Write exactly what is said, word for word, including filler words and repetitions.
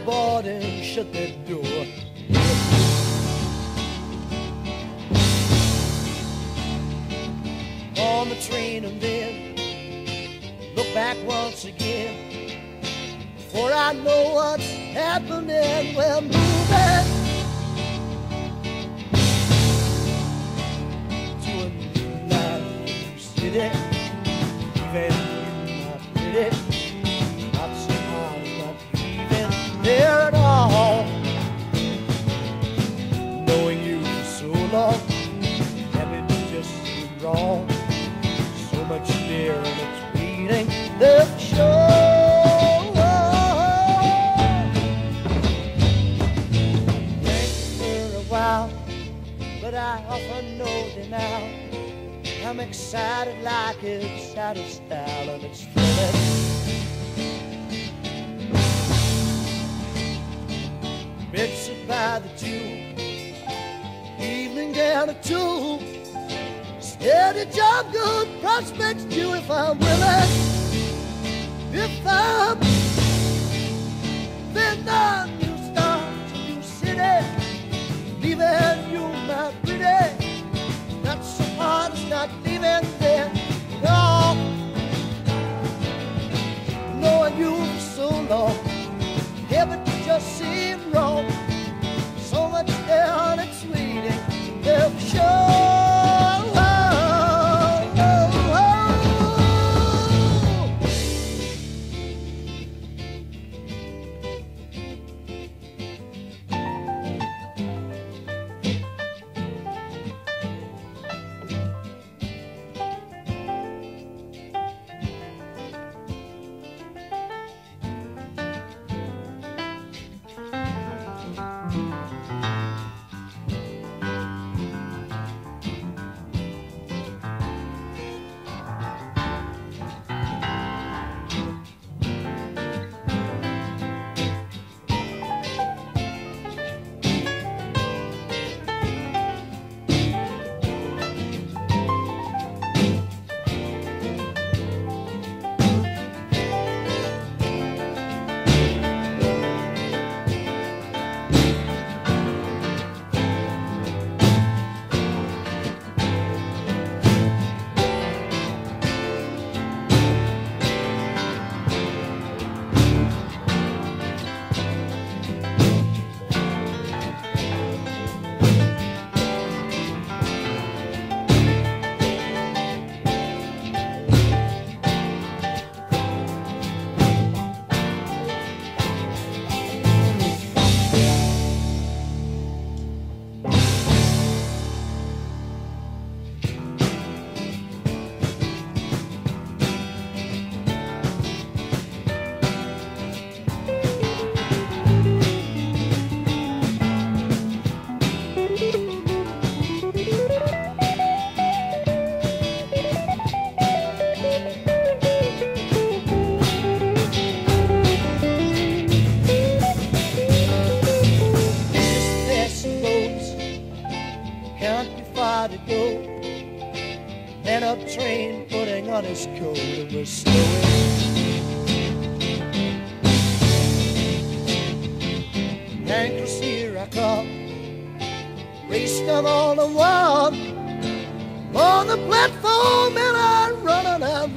aboard and shut that door. On the train and then look back once again, for I know what's happening. We're moving to a new life city. Even you, my pretty, not so hard, not even there at all. Knowing you for so long, and it just seemed wrong. So much there and it's waiting the show. Thanks for a while, but I often know that now I'm excited like it's out of style and it's thrilling. Bedsit by the tube, evening down at two. Steady job, good prospects due if I'm willing. If I'm then a new start, a new city, leaving you, my pretty. Not so hard, it's not leaving there. No, knowing you for so long, everything just seemed wrong. So much down, it's waiting, they'll show. To go, and a train putting on his coat and we're slowing. Anchors here I come, raced them all to one on the platform, and I'm running, I'm